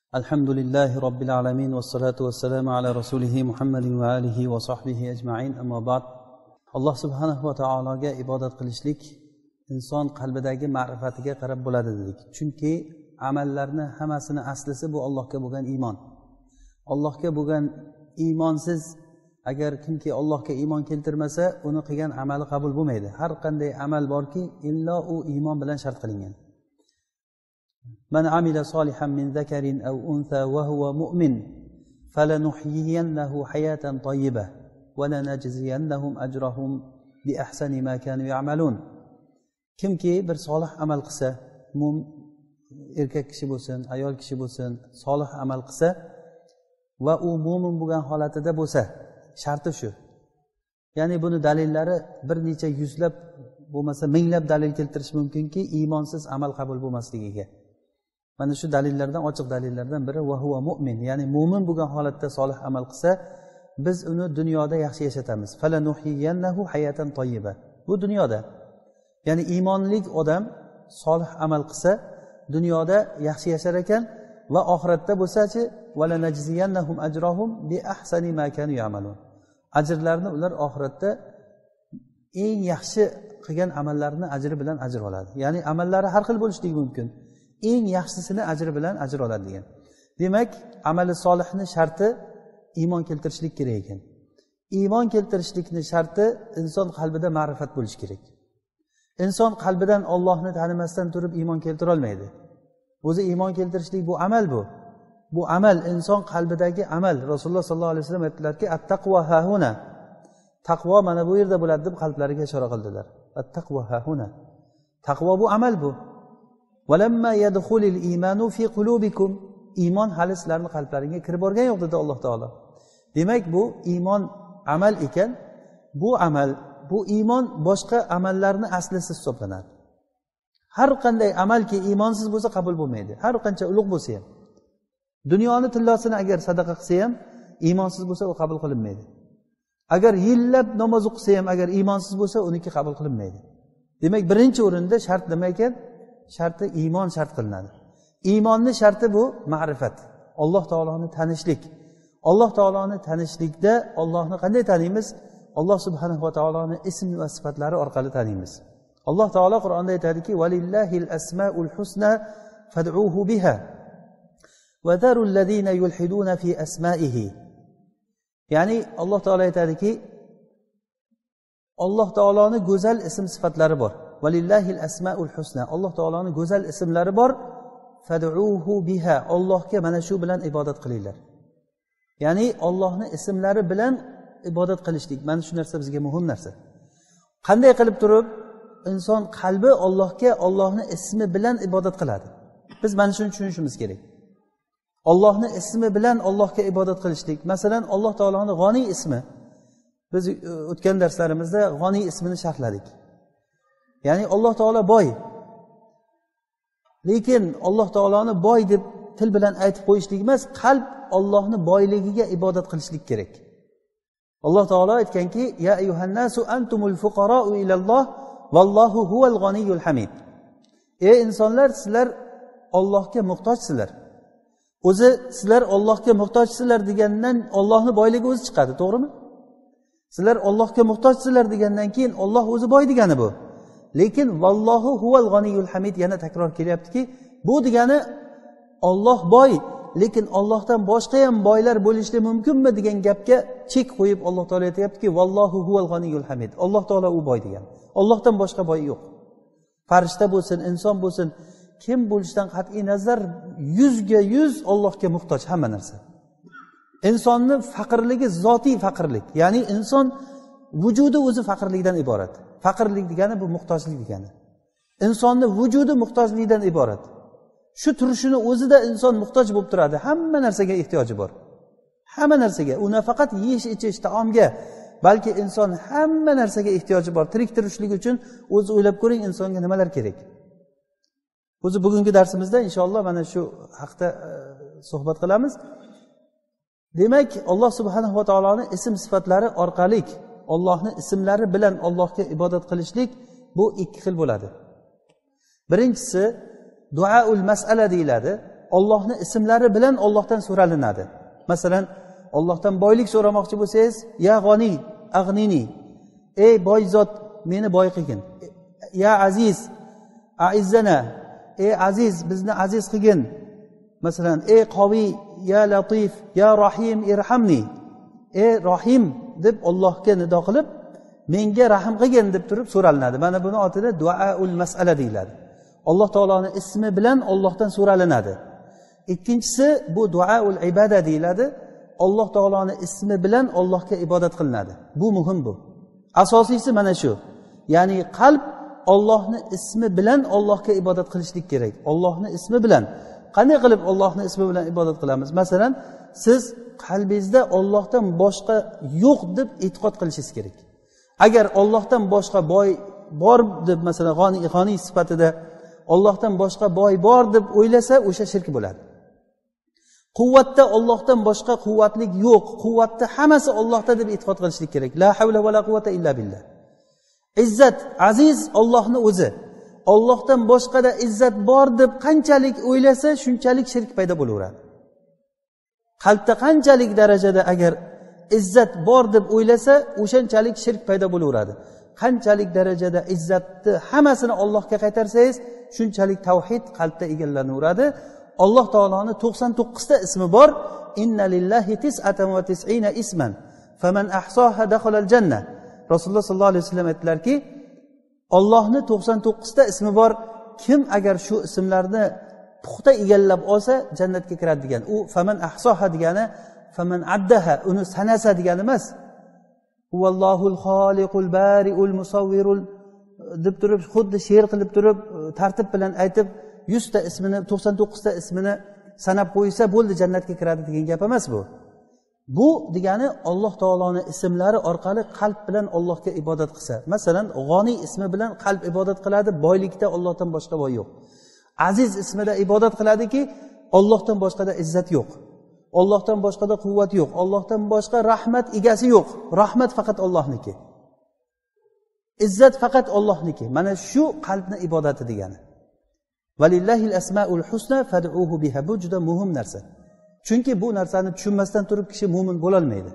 Alhamdulillahi Rabbil alamin va salatu va salamu ala rasulihi Muhammadin va alihi va sahbihi ajma'in. Amma ba'd. Alloh subhanahu va taologa ibodat qilishlik inson qalbidagi ma'rifatiga qarab bo'ladi dedik. Chunki amallarni hammasini aslisi bu Allohga bo'lgan iymon. Allohga bo'lgan iymonsiz agar kimki Allohga iymon keltirmasa, uni qilgan amali qabul bo'lmaydi. Har qanday amal borki, illo u iymon bilan shart qilingan. من عمل صالحا من ذكر أو أنثى وهو مؤمن فلنحيينه حياة طيبة ولنجزينهم أجرهم بأحسن ما كانوا يعملون. kimki bir solih amal qilsa, erkak kishi bo'lsin, ayol kishi bo'lsin, solih amal qilsa va u mo'min bo'lgan holatida bo'lsa, sharti shu. Ya'ni buni dalillari bir necha yuzlab bo'lmasa minglab dalil keltirish mumkinki, iymonsiz amal qabul bo'lmasligiga. Mana shu dalillardan, ochiq dalillardan biri va huwa mu'min, ya'ni mo'min bo'lgan holatda solih amal qilsa, biz uni dunyoda yaxshi yashatamiz. Falanuhyiyannahu hayatan tayyiba. Bu dunyoda. Ya'ni iymonlik odam solih amal qilsa, dunyoda yaxshi yashar ekan va oxiratda bo'lsa-chi, walanajziyannahum ajrahum bi ahsani ma kanu ya'malun. Ajrlarini ular oxiratda eng yaxshi qilgan amallarini ajri bilan ajr oladi. Ya'ni amallari har xil bo'lishligi mumkin. Eng yaxshisini ajri bilan ajr oladi degan. Demak, amali solihni sharti iymon keltirishlik kerak ekan. Iymon keltirishlikning sharti inson qalbida ma'rifat bo'lishi kerak. Inson qalbidan Allohni tanimasdan turib iymon keltira olmaydi. O'zi iymon keltirishlik bu amal bu. Bu amal inson qalbidagi amal. Rasululloh sollallohu alayhi vasallam aytdilarki, "At-taqvo hahuna." Taqvo mana bu yerda bo'ladi deb qalblariga ishora qildilar. At-taqvo hahuna. Taqvo bu amal bu. Walamma yadkhulul iymanu fi qulubikum. Iymon hali sizlarning qalblaringizga kirib borgan yo'q dedi Alloh taolo. Demak, bu iymon amal ekan. Bu amal, bu iymon boshqa amallarning aslisi hisoblanadi. Har qanday amalki iymonsiz bo'lsa qabul bo'lmaydi. Har qancha ulug' bo'lsa ham. Dunyoni tillosini agar sadaqa qilsa ham, iymonsiz bo'lsa u qabul qilinmaydi. Agar yillab namoz o'qisa ham agar iymonsiz bo'lsa, uniki qabul qilinmaydi. Demak, birinchi o'rinda shart nima ekan? Sharti iymon shart qilinadi. Iymonning sharti bu ma'rifat. Alloh taoloni tanishlik. Alloh taoloni tanishlikda Allohni qanday taniymiz? Alloh subhanahu va taoloni ism va sifatlari orqali taniymiz. Alloh taolo Qur'onda aytadiki, "Valillahil asmaul husna fad'uhu biha va darul ladina yulhiduna fi asma'ihi." Ya'ni Alloh taolo aytadiki, Alloh taoloning go'zal ism sifatlari bor. Valillahil asmaul husna. Alloh taoloning go'zal ismlari bor. Fad'uhu biha. Allohga mana shu bilan ibodat qilinglar. Ya'ni Allohning ismlari bilan ibodat qilishlik. Mana shu narsa bizga muhim narsa. Qanday qilib turib inson qalbi Allohga Allohning ismi bilan ibodat qiladi? Biz mana shuni tushunishimiz kerak. Allohning ismi bilan Allohga ibodat qilishlik. Masalan, Alloh taoloning G'oniy ismi. Biz o'tgan darslarimizda G'oniy ismini sharhladik. Ya'ni Alloh taolo boy. Lekin Alloh taoloni boy deb til bilan aytib qo'yishlik emas, qalb Allohning boyligiga ibodat qilishlik kerak. Alloh taolo aytganki, "Ya ayyuhannasu antumul fuqara'u ilalloh vallohu huval g'aniyyul hamid." Ey insonlar, sizlar Allohga muhtojsizlar. O'zi sizlar Allohga muhtojsizlar degandan Allohning boyligi o'zi chiqadi, to'g'rimi? Sizlar Allohga muhtojsizlar degandan keyin Alloh o'zi boy degani bu. Lekin vallohu huval g'aniyyul hamid yana takror kelyaptiki, bu degani Alloh boy, lekin Allohdan boshqa ham boylar bo'lishi mumkinmi degan gapga chek qo'yib Alloh taolo aytayaptiki, vallohu huval g'aniyyul hamid. Alloh taolo u boy degan. Allohdan boshqa boy yo'q. Farishta bo'lsin, inson bo'lsin, kim bo'lishidan qat'iy nazar 100% Allohga muhtoj hamma narsa. Insonning faqirligi zotiy faqirlik. Ya'ni inson vujudi o'zi faqirlikdan iborat. Faqirlik degani bu muhtojlik degani. Insonning vujudi muhtojlikdan iborat. Shu turishini o'zida inson muhtoj bo'lib turadi. Hamma narsaga ehtiyoji bor. Hamma narsaga. U nafaqat yeyish, ichish, taomga, balki inson hamma narsaga ehtiyoji bor. Tirik turishlik uchun o'zi o'ylab ko'ring, insonga nimalar kerak. O'zi bugungi darsimizda inshaalloh mana shu haqda suhbat qilamiz. Demak, Alloh subhanahu va taoloning ism sifatlari orqali Allohning ismlari bilan Allohga ibodat qilishlik bu ikki xil bo'ladi. Birinchisi duaul mas'ala deyiladi. Allohning ismlari bilan Allohdan so'ralinadi. Masalan, Allohdan boylik so'ramoqchi bo'lsangiz, ya g'oni, ag'nini. Ey boy zot, meni boy qilgin. Ya aziz, aizzana. Ey aziz, bizni aziz qilgin. Masalan, ey qoviy, ya latif, ya rahim, irhamni. Ey rohim deb Allohga nido qilib, menga rahm qilgin deb turib so'ralinadi. Mana buni otida duaul mas'ala deyiladi. Alloh taoloning ismi bilan Allohdan so'ralinadi. Ikkinchisi bu duaul ibada deyiladi. Alloh taoloning ismi bilan Allohga ibodat qilinadi. Bu muhim bu. Asosiysi mana shu. Ya'ni qalb Allohning ismi bilan Allohga ibodat qilishlik kerak. Allohning ismi bilan. Qanday qilib Allohning ismi bilan ibodat qilamiz? Masalan, siz qalbingizda Allohdan boshqa yo'q deb e'tiqod qilishingiz kerak. Agar Allohdan boshqa boy bor deb, masalan, g'oniy sifatida Allohdan boshqa boy bor deb o'ylasa, o'sha shirk bo'ladi. Quvvatda Allohdan boshqa quvvatlik yo'q. Quvvatda hammasi Allohda deb e'tiqod qilishlik kerak. La havla va la quvvata illa billah. Izzat, aziz Allohning o'zi. Allohdan boshqada izzat bor deb qanchalik o'ylasa, shunchalik shirk paydo bo'laveradi. Qalbda qanchalik darajada agar izzat bor deb o'ylasa, o'shanchalik shirk paydo bo'laveradi. Qanchalik darajada izzatni hammasini Allohga qaytarsangiz, shunchalik tavhid qalbda egallanaveradi. Alloh taoloning 99 ta ismi bor. Inna lillahi 99 isman. Faman ahsaha dakhala al-janna. Rasululloh sallallohu alayhi vasallam aytdilarki, Allohning 99 ta ismi bor. Kim agar shu ismlarni puxta egallab olsa, jannatga kiradi degan. U faman ahsaha degani, faman addaha, uni sanasa degani emas. Huvallohul xoliqul bariul musawwirul deb turib, xuddi she'r qilib turib, tartib bilan aytib 100 ta ismini, 99 ta ismini sanab qo'ysa bo'ldi, jannatga kiradi degan gap emas bu. Bu degani Alloh taoloning ismlari orqali qalb bilan Allohga ibodat qilsa. Masalan, g'oniy ismi bilan qalb ibodat qiladi, boylikda Allohdan boshqa boy yo'q. Aziz ismida ibodat qiladiki, Allohdan boshqada izzat yo'q. Allohdan boshqada quvvat yo'q. Allohdan boshqa rahmat egasi yo'q. Rahmat faqat Allohniki. Izzat faqat Allohniki. Mana shu qalbning ibodati degani. Valillahil asmaul husna fad'uhu biha. Bu juda muhim narsa. Chunki bu narsani tushunmasdan turib kishi mu'min bo'la olmaydi.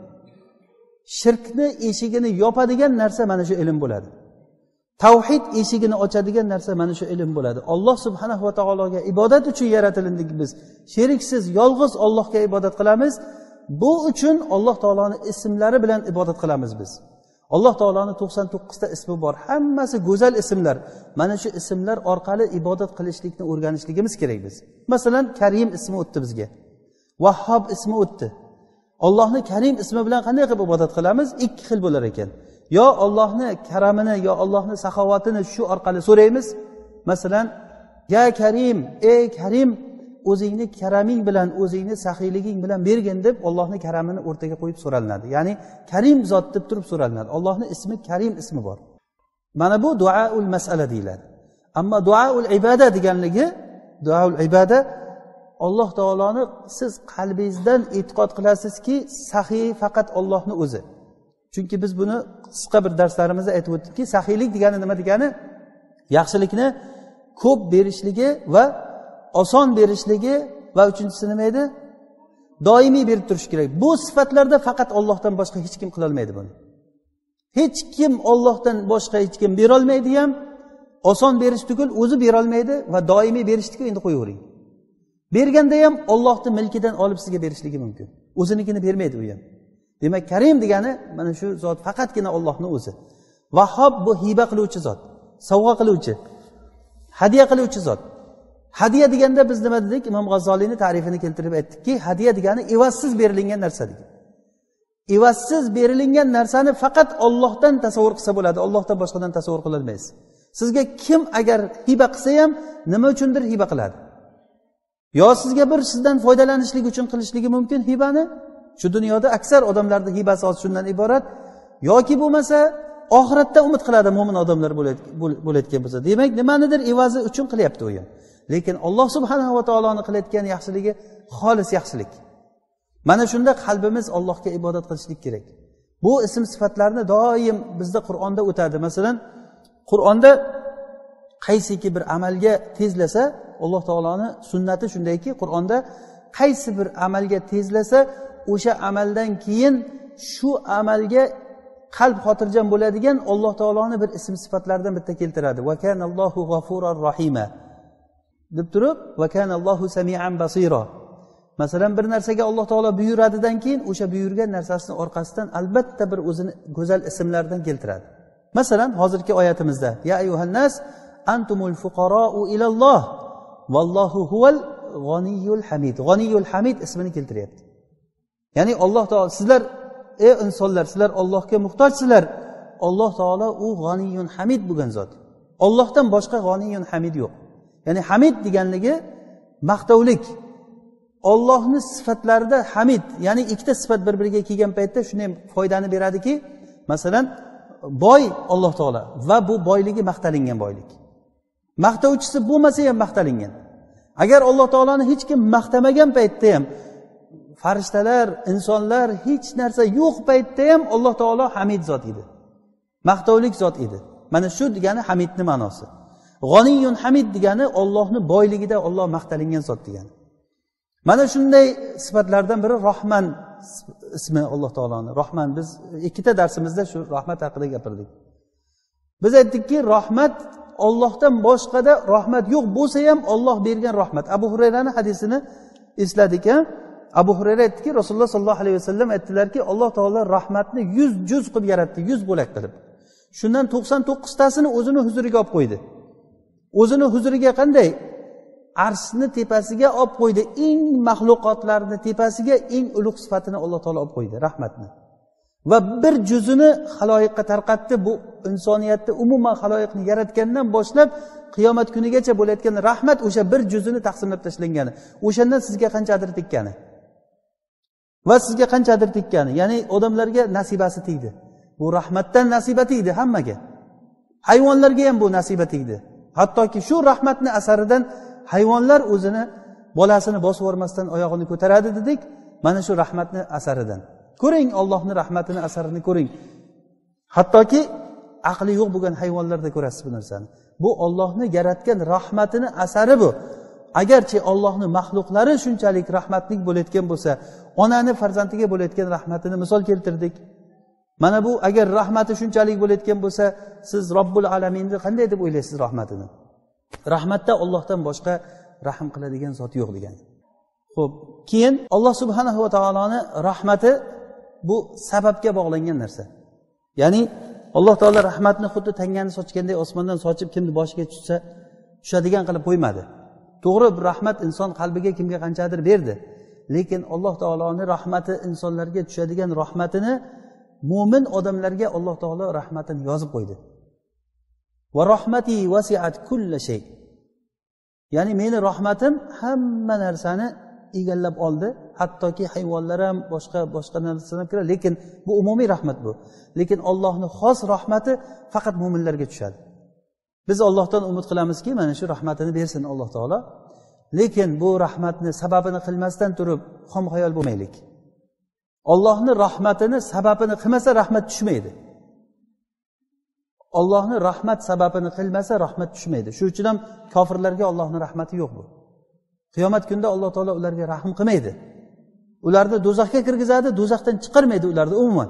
Shirkni eshigini yopadigan narsa mana shu ilm bo'ladi. Tavhid eshigini ochadigan narsa mana shu ilm bo'ladi. Alloh subhanahu va taologa ibodat uchun yaratildik biz. Sheriksiz, yolg'iz Allohga ibodat qilamiz. Bu uchun Alloh taoloning ismlari bilan ibodat qilamiz biz. Alloh taoloning 99 ta ismi bor. Hammasi go'zal ismlar. Mana shu ismlar orqali ibodat qilishlikni o'rganishligimiz kerak biz. Masalan, Karim ismi o'tdi bizga. Vahhob ismi o'tdi. Allohning Karim ismi bilan qanday qilib ibodat qilamiz? Ikki xil bo'lar ekan. Yo Allohning karamini, yo Allohning saxovatini shu orqali so'raymiz. Masalan, ya Karim, ey Karim, o'zingni karaming bilan, o'zingni saxiyliging bilan bergin deb Allohning karamini o'rtaga qo'yib so'ralinadi. Ya'ni Karim zot deb turib so'ralinadi. Allohning ismi Karim ismi bor. Mana bu duaul mas'ala deyiladi. Ammo duaul ibada deganligi, duaul ibada Alloh taoloni siz qalbingizdan e'tiqod qilasizki, saxiy faqat Allohning o'zi. Chunki biz buni qisqa bir darslarimizda aytib o'tdikki, saxiylik degani nima degani? Yaxshilikni ko'p berishligi va oson berishligi va uchinchisi nima edi? Doimiy berib turish kerak. Bu sifatlarda faqat Allohdan boshqa hech kim qila olmaydi buni. Hech kim Allohdan boshqa hech kim bera olmaydi ham, oson berish tugul o'zi bera olmaydi va doimiy berishni endi qo'yavering. Berganda ham Allohning milkidan olib sizga berishligi mumkin. O'zinikini bermaydi u ham. Demak, Karim degani mana shu zot faqatgina Allohning o'zi. Vahhob bu hiba qiluvchi zot, sovg'a qiluvchi, hadiya qiluvchi zot. Hadiya deganda biz nima dedik? Imom G'azzoliyning ta'rifini keltirib aytdikki, hadiya degani evazsiz berilgan narsa degan. Evazsiz berilgan narsani faqat Allohdan tasavvur qilsa bo'ladi, Allohdan boshqadan tasavvur qila olmaysiz. Sizga kim agar hiba qilsa ham nima uchundir hiba qiladi. Yo sizga bir sizdan foydalanishlik uchun qilishligi mumkin hibani. Shu dunyoda aksar odamlarning hibasi shundan iborat. Yoki bo'lmasa oxiratda umid qiladi mo'min odamlar bo'layotgan bo'lsa. Demak, nimanidir evazi uchun qilyapti u ham. Lekin Alloh subhanahu va taoloning qilayotgan yaxshiligi xolis yaxshilik. Mana shunda qalbimiz Allohga ibodat qilishlik kerak. Bu ism sifatlarni doim bizda Qur'onda o'tadi. Masalan, Qur'onda qaysiki bir amalga tezlasa, alloh taoloni sunnati shundayki, Qur'onda qaysi bir amalga tezlasa o'sha amaldan keyin shu amalga qalb xotirjam bo'ladigan alloh taoloni bir ism sifatlaridan bitta keltiradi. Va kanallohu g'afurur rahima deb turib, va kanallohu samian basira. Masalan, bir narsaga alloh taolo buyuradidan keyin o'sha buyurgan narsasini orqasidan albatta bir o'zini go'zal ismlardan keltiradi. Masalan, hozirgi oyatimizda ya ayyuhannas antumul fuqara'u ilalloh vallohu huval g'aniyyul hamid. G'aniyyul hamid ismini keltiryapti. Ya'ni Alloh taolo sizlar ey insonlar, sizlar Allohga muhtojsizlar. Alloh taolo u g'aniyyun hamid bo'lgan zot. Allohdan boshqa g'aniyyun hamid yo'q. Ya'ni hamid deganligi maqtovlik. Allohning sifatlarida hamid, ya'ni ikkita sifat bir-biriga kelgan paytda shunday foydani beradiki, masalan, boy Alloh taolo va bu boyligi maqtalingan boylik. Maqtovchisi bo'lmasa ham maqtalingan. Agar Alloh taoloni hech kim maqtamagan paytda ham, farishtalar, insonlar hech narsa yo'q paytda ham Alloh taolo hamid zot edi. Maqtovlik zot edi. Mana shu degani hamidning ma'nosi. G'aniyyun hamid degani Allohning boyligida Alloh maqtalingan zot degani. Mana shunday sifatlardan biri Rahman ismi Alloh taoloni. Rahman, biz ikkita darsimizda shu rahmat haqida gapirdik. Biz aytdikki, rahmat Allohdan boshqada rahmat yo'q bo'lsa ham Alloh bergan rahmat. Abu Hurayraning hadisini esladik. Abu Hurayra aytdiki, Rasululloh sollallohu alayhi vasallam aytdilarki, Alloh taolo rahmatni 100 juz qilib yaratdi, 100 bo'lak qilib. Shundan 99 tasini o'zini huzuriga olib qo'ydi. O'zini huzuriga qanday? Arshni tepasiga olib qo'ydi. Eng mahluqotlarning tepasiga eng ulug' sifatini Alloh taolo olib qo'ydi, rahmatni. Va bir juzini xaloyiqqa tarqatdi. Bu insoniyatni umuman xaloyiqni yaratgandan boshlab qiyomat kunigacha bo'layotgan rahmat o'sha bir juzini taqsimlab tashlangani. O'shandan sizga qanchadir tekkani. Va sizga qanchadir tekkani. Ya'ni odamlarga nasibasi tegdi. Bu rahmatdan nasiba tegdi hammaga. Hayvonlarga ham bu nasiba tegdi. Hattoki shu rahmatning asaridan hayvonlar o'zini bolasini bosib yormasdan oyog'ini ko'taradi dedik. Mana shu rahmatning asaridan. Ko'ring, Allohning rahmatining asarini ko'ring. Hattoki aqli yo'q bo'lgan hayvonlarda ko'rasiz bu narsani. Bu Allohning yaratgan rahmatining asari bu. Agarchi Allohning mahluqlari shunchalik rahmatli bo'layotgan bo'lsa, onani farzandiga bo'layotgan rahmatini misol keltirdik. Mana bu agar rahmati shunchalik bo'layotgan bo'lsa, siz Robbul alaminni qanday deb o'ylaysiz rahmatini? Rahmatda Allohdan boshqa rahim qiladigan zot yo'q degan. Xo'p, keyin Alloh subhanahu va taoloning rahmati bu sababga bog'langan narsa. Ya'ni Alloh taolo rahmatni xuddi tangani sochganday osmondan sochib kimni boshiga tushsa tushadigan qilib qo'ymadi. To'g'ri, rahmat inson qalbiga kimga qanchadir berdi. Lekin Alloh taoloning rahmati insonlarga tushadigan rahmatini mo'min odamlarga Alloh taolo rahmatini yozib qo'ydi. Va rahmati wasi'at kulla shay. Ya'ni meni rahmatim hamma narsani egallab oldi, hattoki hayvonlar ham boshqa narsalar kiradi, lekin bu umumiy rahmat bu. Lekin Allohning xos rahmati faqat mo'minlarga tushadi. Biz Allohdan umid qilamizki, mana shu rahmatini bersin Alloh taolo. Lekin bu rahmatni sababini qilmasdan turib xom xayol bo'lmaylik. Allohning rahmatini sababini qilmasa rahmat tushmaydi. Allohning rahmat sababini qilmasa rahmat tushmaydi. Shuning uchun ham kofirlarga Allohning rahmati yo'q bu. Qiyomat kunida Alloh taolo ularga rahim qilmaydi. Ularni do'zaxga kirgizadi, do'zaxdan chiqarmaydi ularni umuman.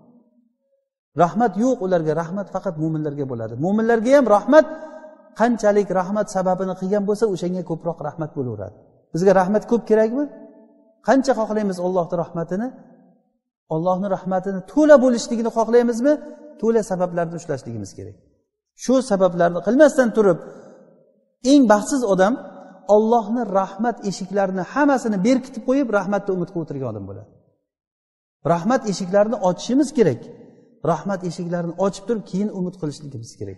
Rahmat yo'q ularga, rahmat faqat mu'minlarga bo'ladi. Mu'minlarga ham rahmat qanchalik rahmat sababini qilgan bo'lsa, o'shanga ko'proq rahmat bo'laveradi. Bizga rahmat ko'p kerakmi? Qancha xohlaymiz Allohning rahmatini? Allohning rahmatini to'la bo'lishligini xohlaymizmi? To'la sabablarni ushlashligimiz kerak. Shu sabablarni qilmasdan turib, eng baxtsiz odam Allohning rahmat eshiklarini hammasini berkitib qo'yib, rahmatni umid qilib o'tirgan odam bo'ladi. Rahmat eshiklarini ochishimiz kerak. Rahmat eshiklarini ochib turib, keyin umid qilishligimiz kerak.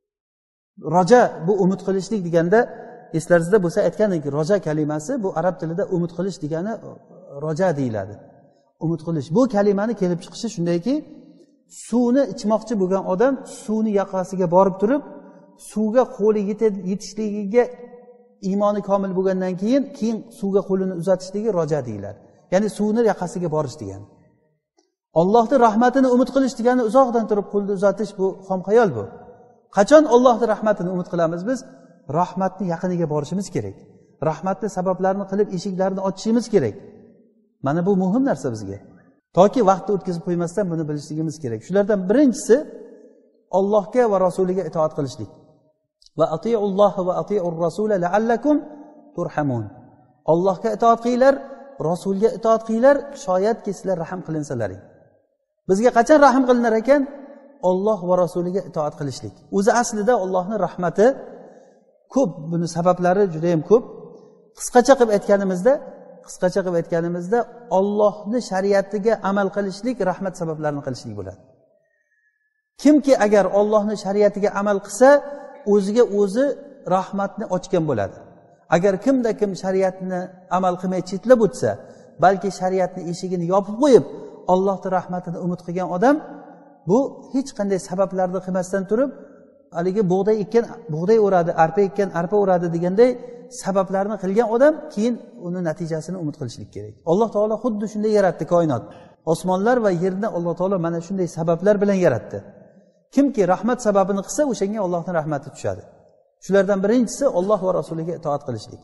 Roja, bu umid qilishlik deganda eslaringizda bo'lsa aytgandik, roja kalimasi bu arab tilida umid qilish degani roja deyiladi. Umid qilish. Bu kalimani kelib chiqishi shundayki, suvni ichmoqchi bo'lgan odam suvni yoqasiga borib turib, suvga qo'li yetishligiga iymoni komil bo'lgandan keyin suvga qo'lini uzatishligi roja deyiladi. Ya'ni suvni yoqasiga borish degani. Allohning rahmatini umid qilish degani uzoqdan turib qo'lni uzatish, bu xom xayol bu. Qachon Allohning rahmatini umid qilamiz biz? rahmatni yaqiniga borishimiz kerak. Rahmatni sabablarini qilib eshiklarini ochishimiz kerak. Mana bu muhim narsa bizga. Toki vaqtni o'tkazib qo'ymasdan buni bilishligimiz kerak. Shulardan birinchisi Allohga va rasuliga itoat qilishlik. Va atiulloh va atiur rasula la'allakum turhamun. Allohga itoat qilinglar, rasulga itoat qilinglar, shoyatki sizlar rahim qilinsalaring. Bizga qachon rahim qilinar ekan? Alloh va rasuliga itoat qilishlik. O'zi aslida Allohning rahmati ko'p, buni sabablari juda ham ko'p. Qisqacha qilib aytganimizda Allohning shariatiga amal qilishlik rahmat sabablarini qilishlik bo'ladi. Kimki agar Allohning shariatiga amal qilsa, o'ziga o'zi rahmatni ochgan bo'ladi. Agar kimda kim shariatni amal qilmay chetlab o'tsa, balki shariatning eshigini yopib qo'yib, Allohning rahmatini umid qilgan odam, bu hech qanday sabablarni qilmasdan turib, haligi bug'doy ekkan bug'doy o'radi, arpa ekkan arpa o'radi deganday sabablarni qilgan odam keyin uni natijasini umid qilishlik kerak. Alloh taolo xuddi shunday yaratdi koinot. Osmonlar va yerni Alloh taolo mana shunday sabablar bilan yaratdi. Kimki rahmat sababini qilsa, o'shanga Allohning rahmati tushadi. Shulardan birinchisi Alloh va rasuliga itoat qilishlik.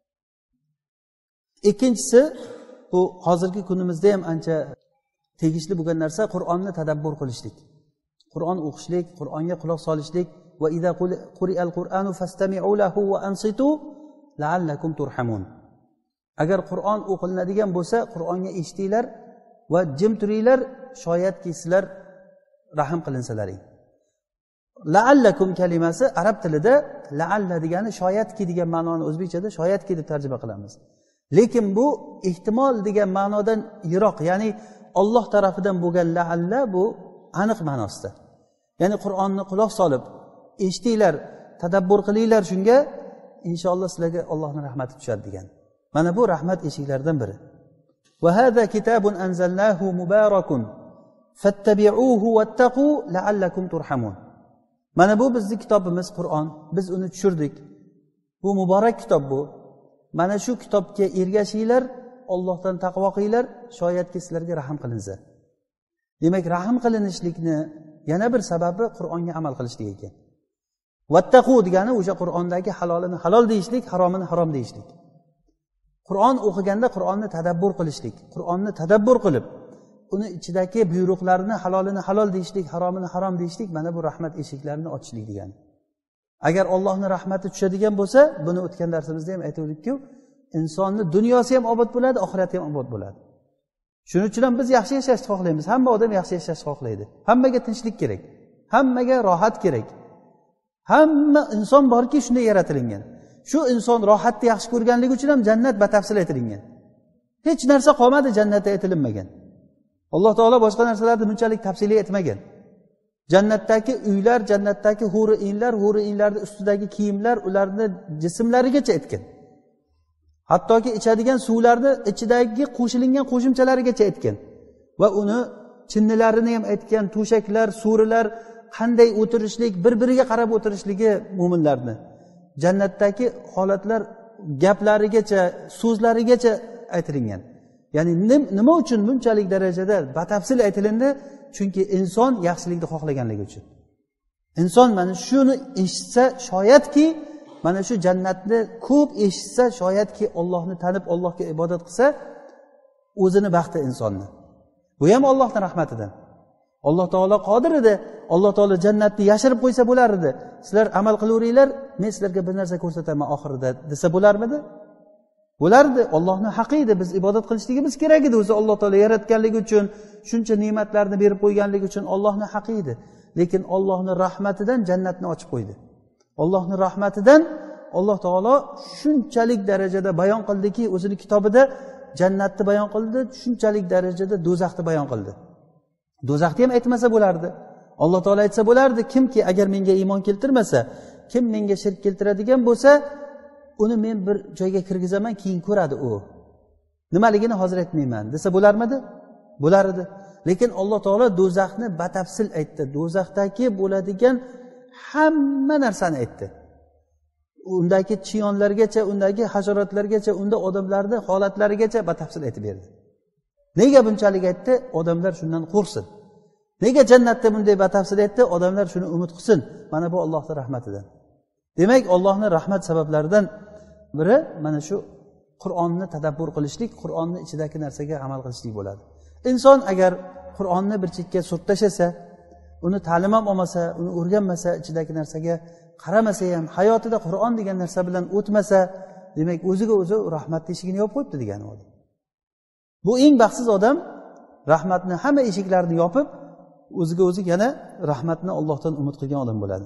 Ikkinchisi, bu hozirgi kunimizda ham ancha tegishli bo'lgan narsa Qur'onni tadabbur qilishlik. Qur'on o'qishlik, Qur'onga quloq solishlik va idza quri'al Qur'anu fastami'u lahu va ansitu la'allakum turhamun. Agar Qur'on o'qilinadigan bo'lsa, Qur'onga eshitinglar va jim turinglar, shoyatki sizlar rahim qilinsalaring. La'allakum kalimasi arab tilida la'alla degani shoyatki degan ma'noni o'zbekchada shoyatki deb tarjima qilamiz. Lekin bu ehtimol degan ma'nodan yiroq, ya'ni Alloh tarafidan bo'lgan la'alla bu aniq ma'nosida. Ya'ni Qur'onni quloq solib, eshitinglar, tadabbur qilinglar, shunga inshaalloh sizlarga Allohning rahmati tushadi degan. Mana bu rahmat eshiklaridan biri. Va hada kitabun anzalnahu mubarakun fattabi'uhu wattaqu la'allakum turhamun. Mana bu bizning kitobimiz Qur'on. Biz uni tushirdik. Bu muborak kitob bu. Mana shu kitobga ergashinglar, Allohdan taqvo qilinglar, shoyatki sizlarga rahim qilinsa. Demak, rahim qilinishlikni yana bir sababi Qur'onga amal qilishlik ekan. Vattaqu degani o'sha Qur'ondagi halolini halol deyishlik, haromini harom deyishlik. Qur'on o'qiganda Qur'onni tadabbur qilishlik, Qur'onni tadabbur qilib, uni ichidagi buyruqlarini halolini halol deyishlik, haromini harom deyishlik, mana bu rahmat eshiklarini ochishlik degani. Agar Allohning rahmati tushadigan bo'lsa, buni o'tgan darsimizda ham aytdik-ku, insonni dunyosi ham obod bo'ladi, oxirati ham obod bo'ladi. Shuning uchun ham biz yaxshi yashashni xohlaymiz. Hamma odam yaxshi yashashni xohlaydi. Hammaga tinchlik kerak. Hammaga rohat kerak. Hamma inson borki, shunday yaratilgan. Shu inson rohatni yaxshi ko'rganligi uchun ham jannat batafsil aytilgan. Hech narsa qolmadi jannatda aytilinmagan. Alloh taolo boshqa narsalarni bunchalik tafsiliy aytmagan. Jannatdagi uylar, jannatdagi huri inlarning ustidagi kiyimlar, ularning jismlarigacha aytgan. Hattoki ichadigan suvlarni ichidagi qo'shilgan qo'shimchalarigacha aytgan. Va uni chinnilarini ham aytgan, to'shaklar, surilar qanday o'tirishlik, bir-biriga qarab o'tirishligi mo'minlarni. Jannatdagi holatlar gaplarigacha, so'zlarigacha aytilgan. Ya'ni nima uchun bunchalik darajada batafsil aytilindi? Chunki inson yaxshilikni xohlaganligi uchun. Inson mana shuni eshitsa, shoyatki mana shu jannatni ko'p eshitsa, shoyatki Allohni tanib, Allohga ibodat qilsa, o'zini baxti insonni. Bu ham Allohning rahmatidan. Alloh taolo qodir edi. Alloh taolo jannatni yashirib qo'ysa bo'lar edi. Sizlar amal qilaveringlar, men sizlarga bir narsa ko'rsataman oxirida desa bo'larmidi? Bo'lardi. Allohning haqqi edi. Biz ibodat qilishligimiz kerak edi. O'zi Alloh taolo yaratganligi uchun, shuncha ne'matlarni berib qo'yganligi uchun Allohning haqqi edi. Lekin Allohning rahmatidan jannatni ochib qo'ydi. Allohning rahmatidan Alloh taolo shunchalik darajada bayon qildiki, o'zining kitobida jannatni bayon qildi, shunchalik darajada do'zaxni bayon qildi. Do'zaxni ham aytmasa bo'lardi. Alloh taolo aytsa bo'lardi, kimki agar menga iymon keltirmasa, kim menga shirk keltiradigan bo'lsa, uni men bir joyga kirgizaman, keyin ko'radi u. Nimaligini hozir aytmayman desa bo'larmidi? Bo'lar edi. Lekin Alloh taolo do'zaxni batafsil aytdi. Do'zaxdagi bo'ladigan hamma narsani aytdi. Undagi chiyonlargacha, undagi hasharotlargacha, unda odamlarning holatlarigacha batafsil aytib berdi. Nega bunchalik aytdi? Odamlar shundan qo'rqsin. Nega jannatda bunday batafsil aytdi? Odamlar shuni umid qilsin. Mana bu Allohning rahmatidan. demak Allohning rahmat sabablaridan biri mana shu Qur'onni tadabbur qilishlik, Qur'onni ichidagi narsaga amal qilishlik bo'ladi. Inson agar Qur'onni bir chetga surib tashlasa, uni ta'lim ham olmasa, uni o'rganmasa, ichidagi narsaga qaramasa ham, hayotida Qur'on degan narsa bilan o'tmasa, demak o'ziga o'zi rahmat eshigini yopib qo'yibdi degani odam. Bu eng baxtsiz odam, rahmatni hamma eshiklarini yopib, o'ziga o'zi yana rahmatni Allohdan umid qilgan odam bo'ladi.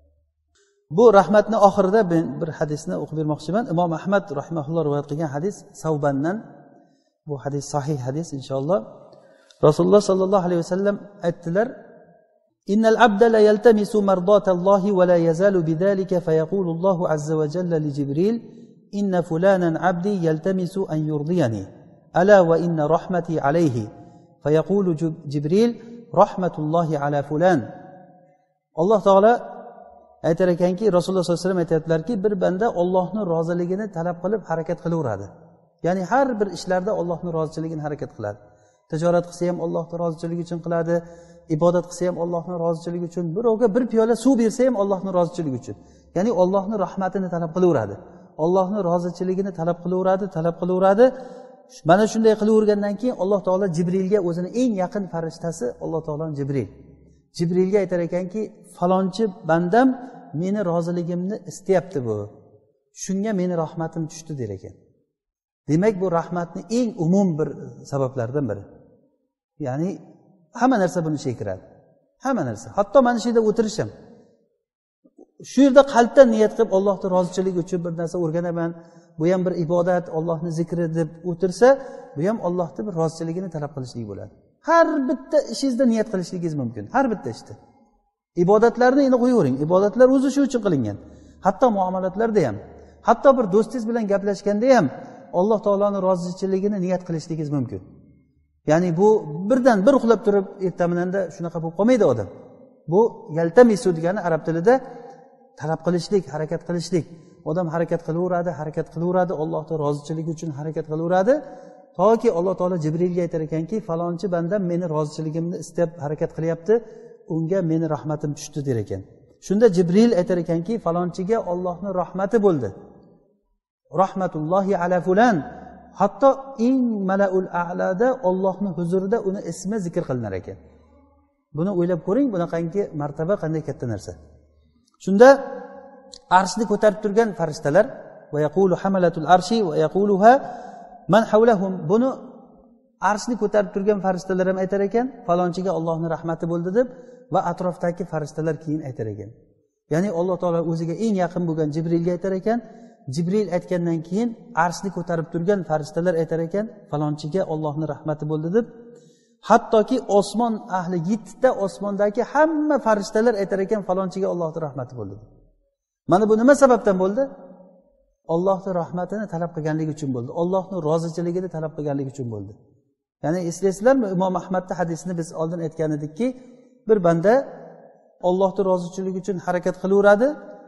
Bu rahmatni oxirida men bir hadisni o'qib bermoqchiman. Imom Ahmad rahimahulloh rivoyat qilgan hadis Savbandan. Bu hadis sahih hadis inshaalloh. Rasululloh sallallohu alayhi vasallam aytdilar: "Innal abda la yaltamisu mardatallohi va la yazalu bidalika fayaqulu Allohu azza va jalla li Jibril: Inna fulanan abdi yaltamisu an yurdiyani, ala wa inna rahmati alayhi." Fayaqulu Jibril: "Rahmatullohi ala fulan." Alloh taolo aytar ekanki, Rasululloh sollallohu alayhi vasallam aytadilarki, bir banda Allohning roziligini talab qilib harakat qilaveradi. Ya'ni har bir ishlarda Allohning rozichiligini harakat qiladi. Tijorat qilsa ham Allohning roziligi uchun qiladi, ibodat qilsa ham Allohning roziligi uchun, birovga bir piyola suv bersa ham Allohning roziligi uchun. Ya'ni Allohning rahmatini talab qilaveradi. Allohning rozichiligini talab qilaveradi. Mana shunday qilavergandan keyin Alloh taolo Jibrilga, o'zini eng yaqin farishtasi Alloh taoloning Jibrilga aytar ekanki, falonchi bandam meni roziligimni istayapti bu. Shunga meni rahmatim tushdi der ekan. Demak bu rahmatni eng umum bir sabablaridan biri. Ya'ni hamma narsa buni kiradi. Hamma narsa. Hatto mana shu yerda o'tirish ham. Shu yerda qalbdan niyat qilib Allohning roziligi uchun bir narsa o'rganaman, bu ham bir ibodat, Allohning zikri deb o'tirsa, bu ham Allohning bir roziligini talab qilishlik bo'ladi. Har bitta ishingizda niyat qilishligingiz mumkin. Har bitta ishda. Ibodatlarni endi qo'yavering. Ibodatlar o'zi shu uchun qilingan. Hatto muomalatlarda ham, hatto bir do'stingiz bilan gaplashganda ham Alloh taoloning rozichiligini niyat qilishligingiz mumkin. Ya'ni bu birdan bir uxlab turib ertaminanda shunaqa bo'lib qolmaydi odam. Bu yaltamisu degani arab tilida talab qilishlik, harakat qilishlik. Odam harakat qilaveradi, Allohning rozichiligi uchun harakat qilaveradi. Toki Alloh taolo Jibrilga aytar ekanki, falonchi bandam meni rozichiligimni istab harakat qilyapti, unga meni rahmatim tushdi der ekan. Shunda Jibril aytar ekanki, falonchiga Allohning rahmati bo'ldi. Rahmatullohi ala fulan. Hatto eng malaul a'lada Allohning huzurida uni ismi zikr qilinar ekan. Buni o'ylab ko'ring, bunaqangi martaba qanday katta narsa. Shunda arshni ko'tarib turgan farishtalar va yaqulu hamalatul arshi va yaquluha man hawlahum, buni arshni ko'tarib turgan farishtalar ham aytar ekan, falonchiga Allohning rahmati bo'ldi deb, va atrofdagi farishtalar keyin aytar ekan. Ya'ni Alloh taolo o'ziga eng yaqin bo'lgan Jibrilga aytar ekan, Jibril aytgandan keyin arshni ko'tarib turgan farishtalar aytar ekan, falonchiga Allohning rahmati bo'ldi deb, hattoki osmon ahli 7 ta osmondagi hamma farishtalar aytar ekan, falonchiga Allohning rahmati bo'ldi deb. Mana bu nima sababdan bo'ldi? Allohning rahmatini talab qilganligi uchun bo'ldi. Allohning rozichiligini talab qilganligi uchun bo'ldi. Ya'ni eslaysizlarmi, Imom Ahmadning hadisini biz oldin aytgan edikki, bir banda Allohning rozichiligi uchun harakat qilaveradi.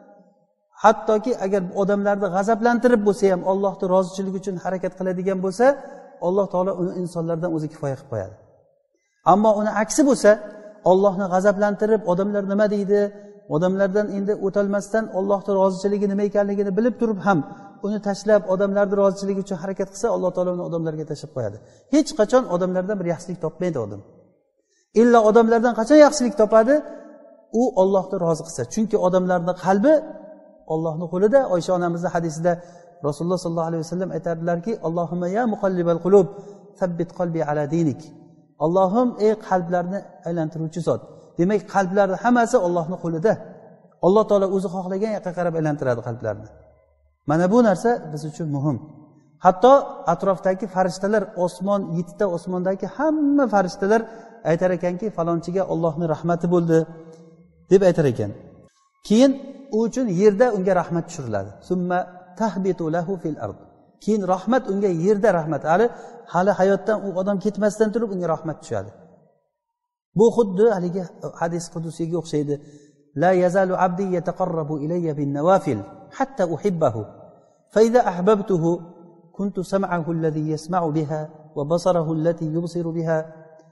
Hattoki agar odamlarni g'azablantirib bo'lsa ham Allohning rozichiligi uchun harakat qiladigan bo'lsa, Alloh taolo uni insonlardan o'zi kifoya qilib qo'yadi. Ammo uni aksi bo'lsa, Allohni g'azablantirib, odamlar nima deydi, odamlardan endi o'tolmasdan Allohning rozichiligi nima ekanligini bilib turib ham uni tashlab odamlarning roziligi uchun harakat qilsa, Alloh taolo uni odamlarga tashlab qo'yadi. Hech qachon odamlardan bir yaxshilik topmaydi odam. Illa odamlardan qachon yaxshilik topadi? U Allohni rozi qilsa. Chunki odamlarning qalbi Allohning qo'lida. Oysha onamizning hadisida Rasululloh sollallohu alayhi vasallam aytadilarki, Allohumma ya muqallibal qulub, sabbit qalbi ala dinik. Allohim, ey qalblarni aylantiruvchi zot. Demak, qalblarning hammasi Allohning qo'lida. Alloh taolo o'zi xohlagan yoqqa qarab aylantiradi qalblarni. Mana bu narsa biz uchun muhim. Hatto atrofdagi farishtalar, osmon 7 ta osmondagi hamma farishtalar aytar ekanki, falonchiga Allohning rahmati bo'ldi deb aytar ekan. Keyin u uchun yerda unga rahmat tushiriladi. Summa tahbitu lahu fil ard. Keyin rahmat unga yerda rahmat. Hali hayotdan u odam ketmasdan turib unga rahmat tushadi. Bu xuddi haligi hadis qudusiyga o'xshaydi. La yazalu abdi yataqarrabu ilayya bin nawafil hatta uhibbahu. Fa idza ahbabtuhu kuntu sam'ahu alladhi yasma'u biha wa basarahu allati yubsiru biha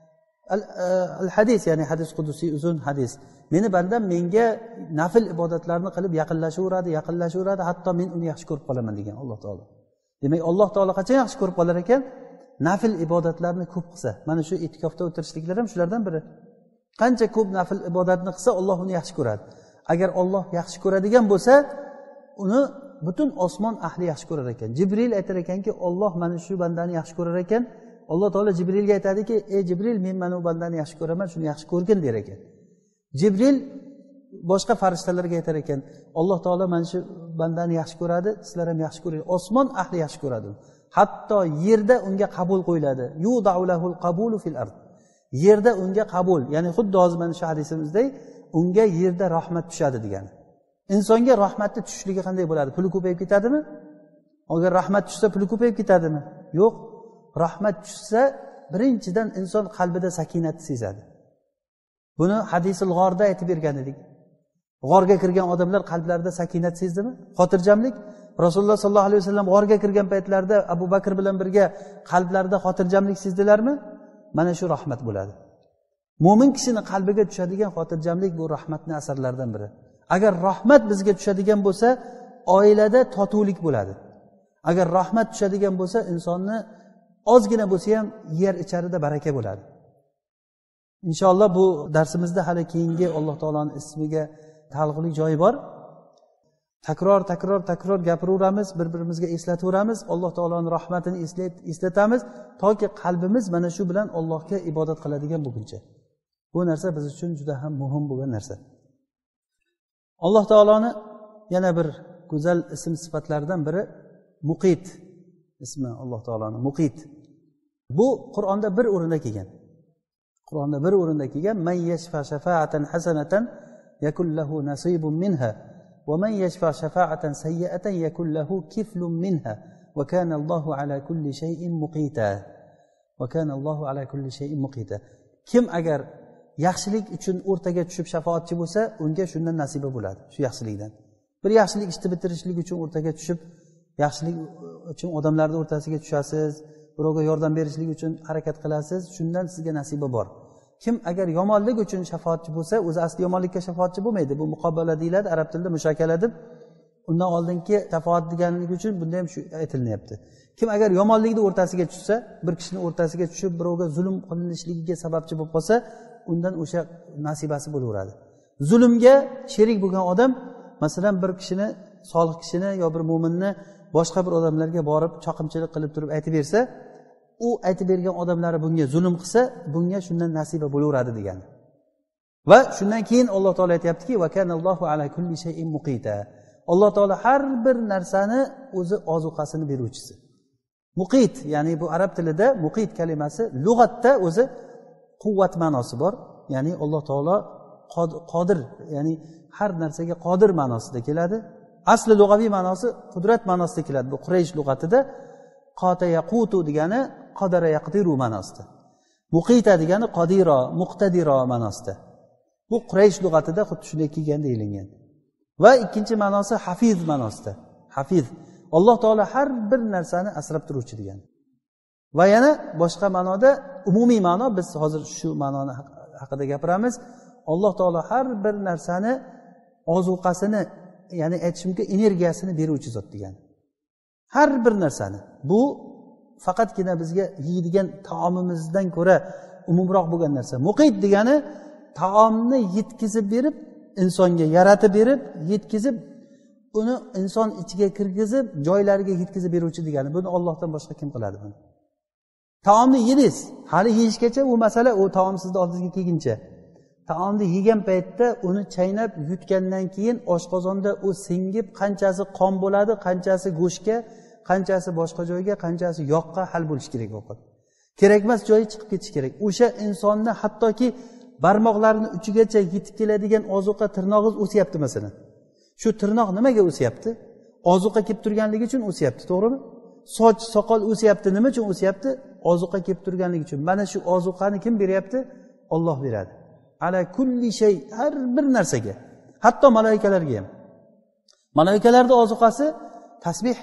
al hadis, ya'ni hadis qudusiy, uzun hadis. Meni bandam menga nafl ibodatlarni qilib yaqinlashaveradi, hatto men uni yaxshi ko'rib qolaman degan Alloh taolo. Demak, Alloh taolo qachon yaxshi ko'rib qolar ekan? Nafl ibodatlarni ko'p qilsa. Mana shu e'tikofda o'tirishliklar ham shulardan biri. Qancha ko'p nafl ibodatni qilsa, Alloh uni yaxshi ko'radi. Agar Alloh yaxshi ko'radigan bo'lsa, uni butun osmon ahli yaxshi ko'rar ekan. Jibril aytar ekanki, Alloh mana shu bandani yaxshi ko'rar ekan. Alloh taolo Jibrilga aytadiki, ey Jibril, men mana bu bandani yaxshi ko'raman, shuni yaxshi ko'rgin der ekan. Jibril boshqa farishtalarga aytar ekan, Alloh taolo mana shu bandani yaxshi ko'radi, sizlar ham yaxshi ko'ring. Osmon ahli yaxshi ko'radi. Hatto yerda unga qabul qo'yiladi. Yudau lahul qabulu fil ard. Yerda unga qabul, ya'ni xuddi hozir mana shu hadisimizdek, unga yerda rahmat tushadi degani. Insonga rahmatni tushishligi qanday bo'ladi? Puli ko'payib ketadimi? Agar rahmat tushsa puli ko'payib ketadimi? Yo'q. Rahmat tushsa, birinchidan inson qalbida sakinatni sezadi. Buni hadisul g'orda aytib bergan edik. G'orga kirgan odamlar qalblarida sakinat sezdimi? Xotirjamlik. Rasululloh sollallohu alayhi vasallam g'orga kirgan paytlarida Abu Bakr bilan birga qalblarida xotirjamlik sezdilarmi? Mana shu rahmat bo'ladi. Mo'min kishining qalbiga tushadigan xotirjamlik bu rahmatning asarlaridan biri. Agar rahmat bizga tushadigan bo'lsa, oilada totuvlik bo'ladi. Agar rahmat tushadigan bo'lsa, insonni ozgina bo'lsa ham yer icharida baraka bo'ladi. Inshaalloh bu darsimizda hali keyingi Alloh taolaning ismiga taalluqli joyi bor. Takror gapiraveramiz, bir-birimizga eslataveramiz, Alloh taolaning rahmatini eslatamiz, toki qalbimiz mana shu bilan Allohga ibodat qiladigan bo'lguncha. Bu narsa biz uchun juda ham muhim bo'lgan narsa. Alloh taoloning yana bir go'zal ism sifatlaridan biri Muqit ismi. Alloh taoloning Muqit. Bu Qur'onda bir o'rinda kelgan. Man yashfa shafa'atan hasanatan yakul lahu nasibun minha va man yashfa shafa'atan sayyi'atan yakul lahu kiflun minha va kana Allohu ala kulli shay'in muqita. Kim agar yaxshilik uchun o'rtaga tushib shafaatchi bo'lsa, unga shundan nasiba bo'ladi, shu yaxshilikdan. Bir yaxshilik ishni bitirishlik uchun o'rtaga tushib, yaxshilik uchun odamlarning o'rtasiga tushasiz, birovga yordam berishlik uchun harakat qilasiz, shundan sizga nasiba bor. Kim agar yomonlik uchun shafaatchi bo'lsa, o'zi asli yomonlikka shafaatchi bo'lmaydi. Bu muqobala deyiladi, arab tilida mushakala deb. Undan oldingi shafaat deganligi uchun bunda ham shu aytilyapti. Kim agar yomonlikni o'rtasiga tushsa, bir kishining o'rtasiga tushib, birovga zulm qilinishligiga sababchi bo'lib qolsa, undan o'sha nasibasi bo'laveradi. Zulmga sherik bo'lgan odam, masalan, bir kishini, solih kishini yo bir mo'minni boshqa bir odamlarga borib chaqimchilik qilib turib aytib bersa, u aytib bergan odamlari bunga zulm qilsa, bunga shundan nasiba bo'laveradi degani. Va shundan keyin Alloh taolo aytayaptiki, va kanallohu ala kulli shay'in muqita. Alloh taolo har bir narsani o'zi ozuqasini beruvchisi. Muqit, ya'ni bu arab tilida muqit kalimasi lug'atda o'zi quvvat ma'nosi bor. Ya'ni Alloh taolo qodir, ya'ni har narsaga qodir ma'nosida keladi. Asli lug'aviy ma'nosi qudrat ma'nosida keladi. Bu Quraysh lug'atida qota yaqutu degani qadara yaqdiru ma'nosida. Muqita degani qodira, muqtadira ma'nosida. Bu Quraysh lug'atida xuddi shunday kelgan deyilgan. Va ikkinchi ma'nosi hafiz ma'nosida. Hafiz. Alloh taolo har bir narsani asrab turuvchi degan. Va yana boshqa ma'noda umumiy ma'no, biz hozir shu ma'noni haqida gapiramiz. Alloh taolo har bir narsani ozuqasini, ya'ni aytishimga energiyasini beruvchi zot degan. Har bir narsani. Bu faqatgina bizga yeydigan taomimizdan ko'ra umumroq bo'lgan narsa. Muqit degani taomni yetkazib berib, insonga yaratib berib, yetkazib, uni inson ichiga kirgizib, joylariga yetkazib beruvchi degani. Buni Allohdan boshqa kim qiladi buni? Taomni yedingiz, hali yeyishgacha u masala, u taom sizning oldingizga kelguncha. Taomni yegan paytda uni chaynab yutgandan keyin oshqozonda u singib, qanchasi qon bo'ladi, qanchasi go'shtga, qanchasi boshqa joyga, qanchasi yoqqa hal bo'lish kerak ovqat. Kerakmas joyi chiqib ketish kerak. O'sha insonni hattoki barmoqlarining uchigacha yetib keladigan ozuqa tirnog'ingiz o'syapti masalan. Shu tirnoq nimaga o'syapti? Ozuqa kelib turganligi uchun o'syapti, to'g'rimi? Soch, soqol o'syapti, nima uchun o'syapti? Ozuqa kelib turganligi uchun. Mana shu ozuqani kim beryapti? Alloh beradi. Ala kulli shay, har bir narsaga, hatto malaikalarga ham. Malaikalarning ozuqasi tasbih.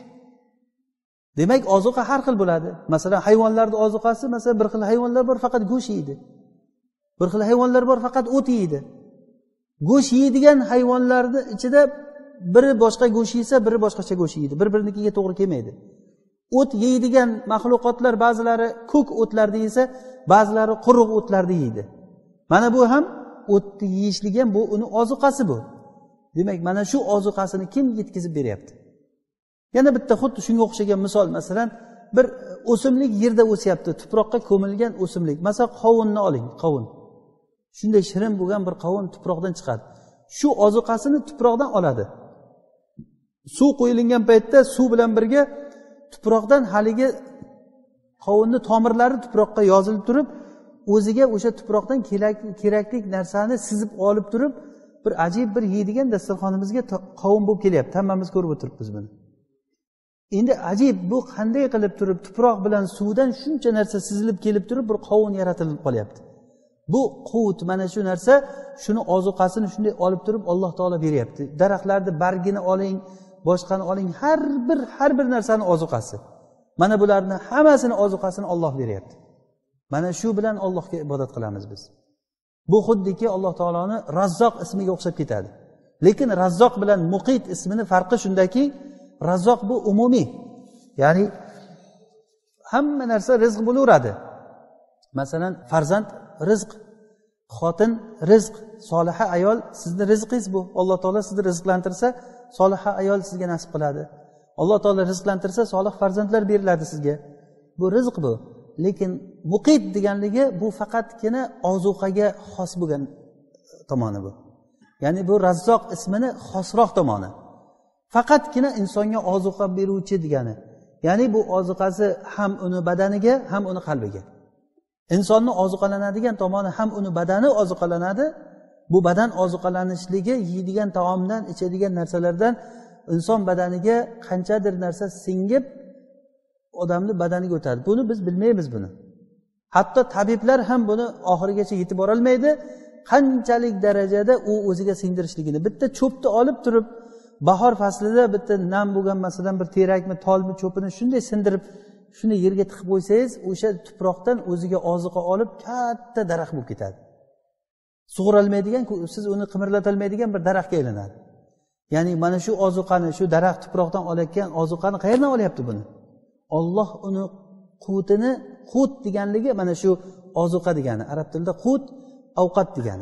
Demak, ozuqa har xil bo'ladi. Masalan, hayvonlarning ozuqasi, masalan, bir xil hayvonlar bor, faqat go'sht yeydi. Bir xil hayvonlar bor, faqat o't yeydi. Go'sht yeydigan hayvonlarning ichida biri boshqa go'sht yesa, biri boshqacha go'sht yeydi. Bir-biriga to'g'ri kelmaydi. O't yeydigan mahluqotlar ba'zilari ko'k o'tlarni yesa, ba'zilari quruq o'tlarni yeydi. Mana bu ham o'tni yeyishlik ham bu uni ozuqasi bu. Demak, mana shu ozuqasini kim yetkazib beryapti? Yana bitta xuddi shunga o'xshagan misol, masalan, bir o'simlik yerda o'syapti, tuproqqa ko'milgan o'simlik. Masalan, qovunni oling, qovun. Shunday shirin bo'lgan bir qovun tuproqdan chiqadi. Shu ozuqasini tuproqdan oladi. Suv qo'yilgan paytda suv bilan birga tuproqdan haligi qovunni tomirlari tuproqqa yozilib turib, o'ziga o'sha tuproqdan kerakli narsani sizib olib turib, bir ajib bir yeydigan dasturxonimizga qovun bo'lib kelyapti. Hammamiz ko'rib o'tiribmiz buni. Endi ajib, bu qanday qilib turib tuproq bilan suvdan shuncha narsa sizilib kelib turib bir qovun yaratilib qolyapti. Bu quvut, mana shu narsa, shuni ozuqasini shunday olib turib Alloh taolo beryapti. Daraxtlarning bargini oling, boshqani oling, har bir narsani ozuqasi. Mana bularni hammasini ozuqasini Alloh beryapti. Mana shu bilan Allohga ibodat qilamiz biz. Bu xuddiki Alloh taoloni Razzoq ismiga o'xshab ketadi. Lekin Razzoq bilan Muqit ismini farqi shundaki, Razzoq bu umumiy. Ya'ni hamma narsa rizq bo'laveradi. Masalan, farzand rizq, xotin rizq, soliha ayol sizni rizqingiz bu. Alloh taolo sizni rizqlantirsa, soliha ayol sizga nasib qiladi. Alloh taolo rizqlantirsa, solih farzandlar beriladi sizga. Bu rizq bu. Lekin muqit deganligi bu faqatgina ozuqaga xos bo'lgan tomoni bu. Ya'ni bu Razzoq ismini xosroq tomoni. Faqatgina insonga ozuqa beruvchi degani. Ya'ni bu ozuqasi ham uni badaniga, ham uni qalbiga. Insonni ozuqalanadigan tomoni ham uni badani ozuqalanadi. Bu badan ozuqalanishligi yeydigan taomdan, ichadigan narsalardan inson badaniga qanchadir narsa singib odamni badaniga o'tadi. Buni biz bilmaymiz buni. Hatto tabiblar ham buni oxirigacha yetib bora olmaydi. Qanchalik darajada u o'ziga singdirishligini. Bitta cho'pni olib turib, bahor faslida bitta nam bo'lgan masalan bir terakmi, tolmi, cho'pini shunday sindirib, shuni yerga tiqib qo'ysangiz, o'sha tuproqdan o'ziga ozuqa olib katta daraxt bo'lib ketadi. Sug'urolmaydigan, siz uni qimirlatolmaydigan bir daraxtga aylanadi. Ya'ni mana shu ozuqani, shu daraxt tuproqdan olayotgan ozuqani qayerdan olyapti buni? Alloh uni qutini, qut deganligi mana shu ozuqa degani. Arab tilida qut ovqat degani.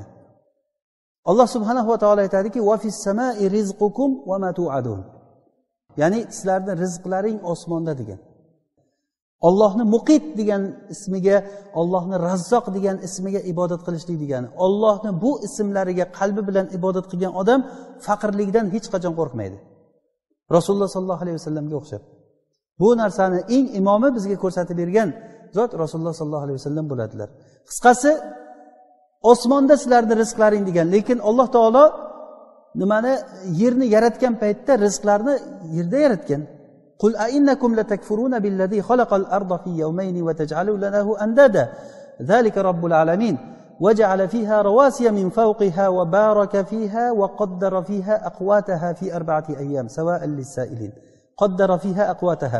Alloh subhanahu va taolo aytadiki: "Va fis samai rizqukum va ma tu'adun." Ya'ni sizlarning rizqlaring osmonda degan. Allohni Muqit degan ismiga, Allohni Razzoq degan ismiga ibodat qilishlik degani. Allohni bu ismlariga qalbi bilan ibodat qilgan odam faqirlikdan hech qachon qo'rqmaydi. Rasululloh sollallohu alayhi vasallamga o'xshab. Bu narsani eng imomi bizga ko'rsatib bergan zot Rasululloh sollallohu alayhi vasallam bo'ladilar. Qisqasi, osmonda sizlarning rizqlaring degan. Lekin Alloh taolo nimani yerni yaratgan paytda rizqlarni yerda yaratgan. Qul a innakum latakfuruna billazi khalaqal arda fi yawmayn wa taj'aluna lahu andada. Zalika rabbul alamin. وجعل فيها رواسي من فوقها وبارك فيها وقدر فيها أقواتها في 4 أيام سواء للسائلين. قدر فيها أقواتها.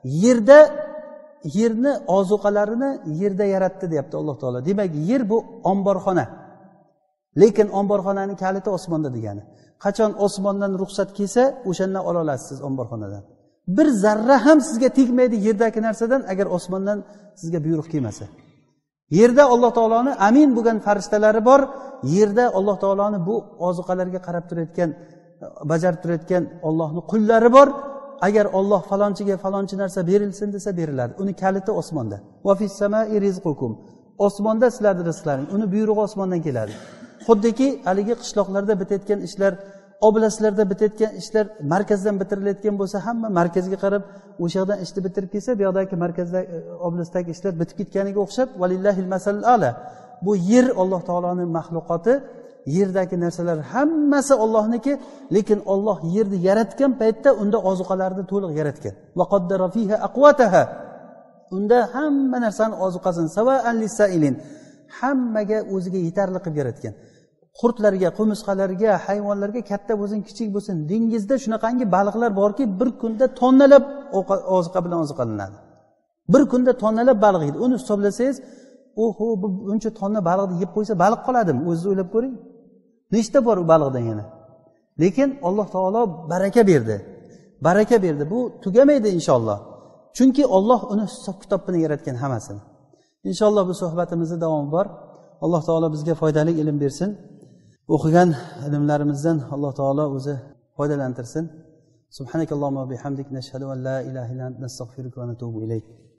yerni ozuqalarini yerda yaratdi deyapti Alloh taolo. Demak, yer bu omborxona. Lekin omborxonaning kaliti osmonda degani. Qachon osmondan ruxsat kelsa, o'shandan ola olasiz siz omborxonadan. Bir zarra ham sizga tegmaydi yerdagi narsadan agar osmondan sizga buyruq kelmasa. Yerda Alloh taoloning amin bo'lgan farishtalari bor. Yerda Alloh taoloning bu ozuqalarga qarab turayotgan, bajarib turayotgan Allohning qullari bor. Agar Alloh falonchiga falonchi narsa berilsin desa beriladi. Uni kaliti osmonda. Va fis samai rizqukum. Osmonda sizlarning rizqlaring. Uni buyrug'i osmondan keladi. Xuddiki haligi qishloqlarda bitayotgan ishlar, oblastlarda bitayotgan ishlar markazdan bitirilayotgan bo'lsa, hamma markazga qarab o'sha yerdan ishni bitirib kelsa, bu yoqdagi markazda oblastdagi ishlar bitib ketganiga o'xshab, valillahil masalul ala. Bu yer Alloh taoloning maxluqoti, yerdagi narsalar hammasi Allohniki, lekin Alloh yerni yaratgan paytda unda ozuqalarni to'liq yaratgan. Va qaddara fiha aqwataha. Unda hamma narsani ozuqasini sava'an lis-sa'ilin, hammaga o'ziga yetarli qilib yaratgan. Qurtlarga, qumursqalarga, hayvonlarga katta bo'lsin, kichik bo'lsin, dengizda shunaqangi baliqlar borki, bir kunda tonnalab ozuqa bilan ozuqalanadi. Bir kunda tonnalab baliq yeydi. Uni hisoblasangiz, oho bu uncha tonna baliqni yeb qo'ysa baliq qoladimi o'zingiz o'ylab ko'ring, nechta bor u baliqdan yana. Lekin Alloh taolo baraka berdi, bu tugamaydi inshaalloh, chunki Alloh uni hisob kitob bilan yaratgan hammasini. Inshaalloh bu suhbatimizda davom bor. Alloh taolo bizga foydali ilm bersin, o'qigan ilmlarimizdan Alloh taolo o'zi foydalantirsin. Subhanakallohumma bihamdik nashhadu an la ilaha illa anta nastag'firuka va natubu ilayk.